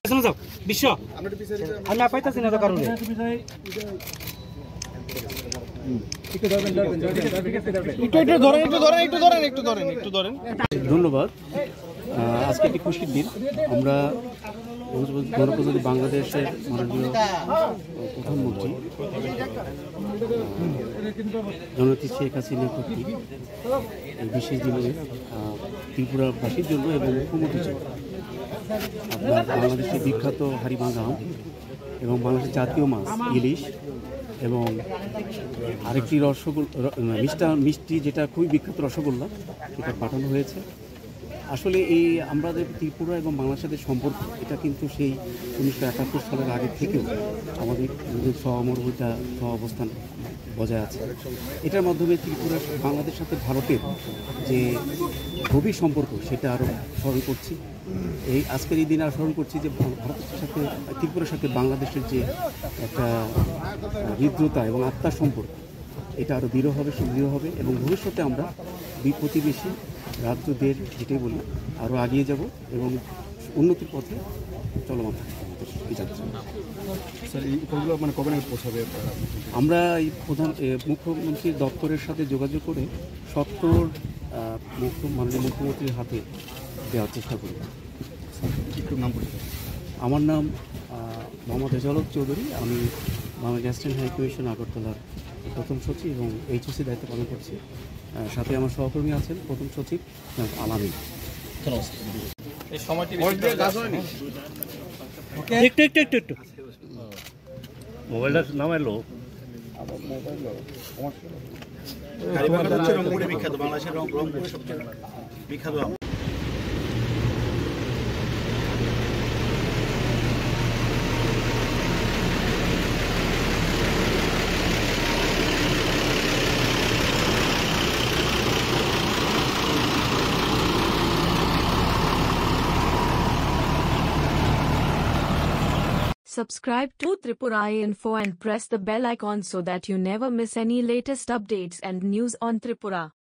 বিশ্ব আমি পাইতাছি না তো কারণে ধন্যবাদ। আজকে একটি খুশির দিন। আমরা গণপ্রজাতন্ত্রী বাংলাদেশের মাননীয় প্রধানমন্ত্রী জননেত্রী শেখ হাসিনা কর্তৃক এই বিশেষ দিনে ত্রিপুরাবাসীর জন্য এবং মুখ্যমন্ত্রীর জন্য আপনার বাংলাদেশের বিখ্যাত হাড়িভাঙা আম এবং বাংলাদেশের জাতীয় মাছ ইলিশ এবং আরেকটি মিষ্টি যেটা খুবই বিখ্যাত রসগোল্লা এটা পাঠানো হয়েছে। আসলে এই আমাদের ত্রিপুরা এবং বাংলাদেশের সম্পর্ক এটা কিন্তু সেই 1971 সালের আগে থেকেও আমাদের সহমর্মিতা অবস্থান বজায় আছে। এটার মাধ্যমে ত্রিপুরা বাংলাদেশের সাথে ভারতের যে গভীর সম্পর্ক সেটা আরও স্মরণ করছি। এই আজকের এই দিন আর স্মরণ করছি যে ভারতের সাথে ত্রিপুরার সাথে বাংলাদেশের যে একটা হৃদ্রতা এবং আত্মার সম্পর্ক এটা আরও দৃঢ় হবে, সুদৃঢ় হবে এবং ভবিষ্যতে আমরা দুই প্রতিবেশী রাজ্যদের যেটাই বলি আরও এগিয়ে যাব এবং উন্নতির পথে চলমান থাকবে এই যাত্রা। মানে কবে নাগাদ পৌঁছাবে? আমরা এই মুখ্যমন্ত্রীর দপ্তরের সাথে যোগাযোগ করে মাননীয় মুখ্যমন্ত্রীর হাতে দেওয়ার চেষ্টা করি। আমার নাম মোহাম্মদ রেজাউল চৌধুরী। আমি বাংলাদেশ অ্যাসিস্ট্যান্ট হাই কমিশন আগরতলার প্রথম সচিব এবং এইচওসি দায়িত্ব পালন করছি। সাথে আমার সহকর্মী আছেন প্রথম সচিব আলামিন। একটু মোবাইলটা নামাইলো বিখ্যাত বাংলাদেশের রংপুরে সবচেয়ে বিখ্যাত। Subscribe to Tripura Info and press the bell icon so that you never miss any latest updates and news on Tripura.